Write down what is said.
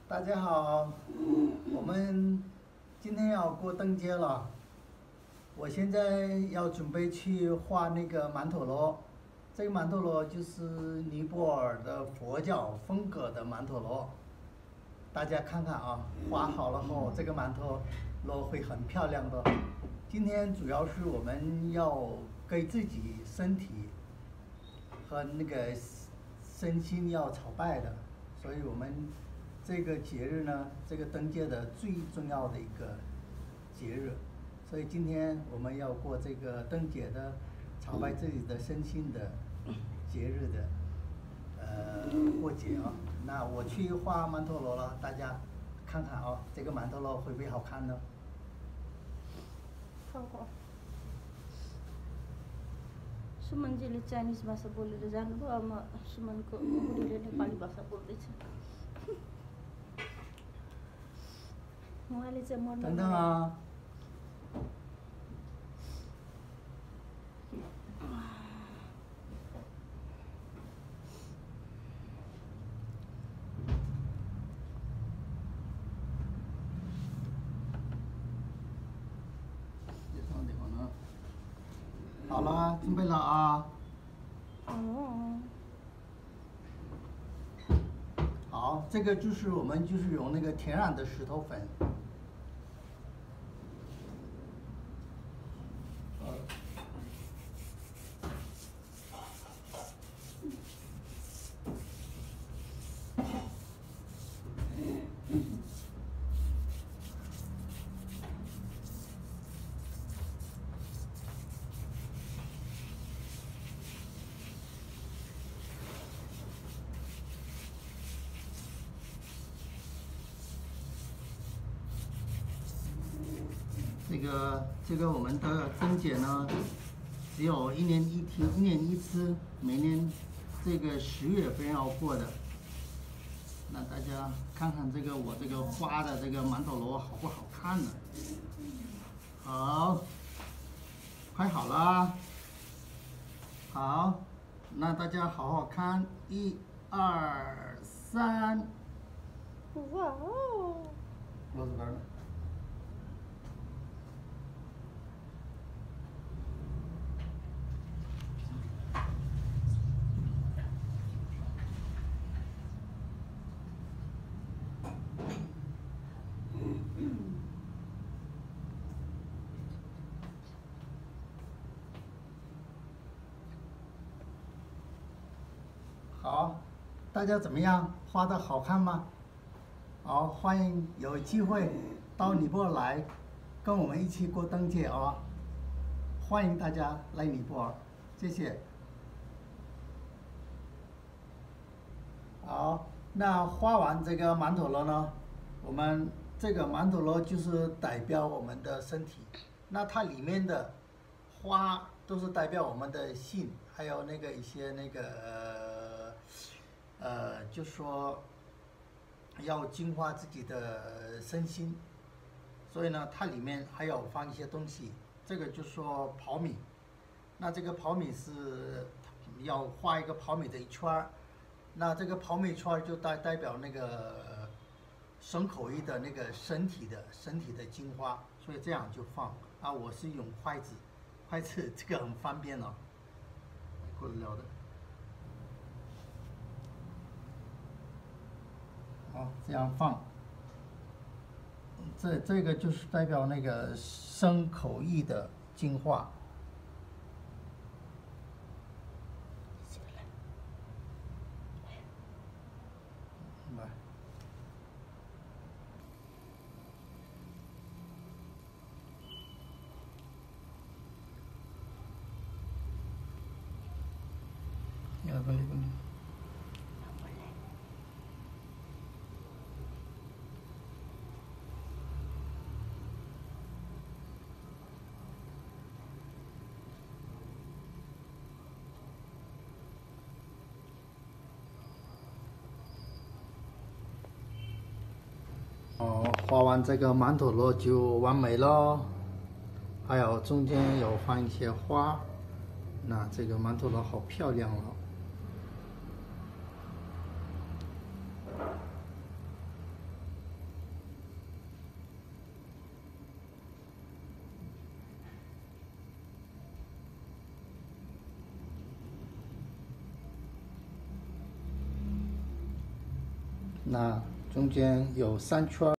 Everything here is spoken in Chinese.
大家好，我们今天要过灯节了。我现在要准备去画那个曼陀罗，这个曼陀罗就是尼泊尔的佛教风格的曼陀罗。大家看看啊，画好了后，这个曼陀罗会很漂亮的。今天主要是我们要给自己身体和那个身心要朝拜的，所以我们这个节日呢，这个灯节的最重要的一个节日，所以今天我们要过这个灯节的朝拜自己的身心的节日的过节啊。那我去画曼陀罗了，大家看看啊，这个曼陀罗会不会好看呢？ 好。सुमन जी ले चाइनीज भाषा बोलेर जानुभयो अब सुमनको बुढीले नेपाली भाषा बोल्दैछ उहाँले चाहिँ मर्नु 等等啊。好了，准备了啊。好，这个就是我们就是用那个天然的石头粉。这个我们的灯节呢，只有一年一次，每年这个10月份要过的。那大家看看这个我这个画的这个曼陀罗好不好看呢？好，快好了。好，那大家好好看，1、2、3。 哇哦！ 我这边呢？好，大家怎么样？画的好看吗？好，欢迎有机会到尼泊尔来，跟我们一起过灯节啊！欢迎大家来尼泊尔，谢谢。好，那画完这个曼陀罗呢，我们这个曼陀罗就是代表我们的身体，那它里面的花都是代表我们的心，还有那个一些那个就说要净化自己的身心，所以呢，它里面还有放一些东西，这个就说苞米，那这个苞米是要画一个苞米的一圈儿，那这个苞米圈就代表那个身口意的那个身体的净化，所以这样就放啊。我是用筷子这个很方便哦，过得了的。好，这样放。这个就是代表那个身口意的净化。来。要不然。画完这个曼陀罗就完美了，还有中间有放一些花，那这个曼陀罗好漂亮哦。 那中间有3圈。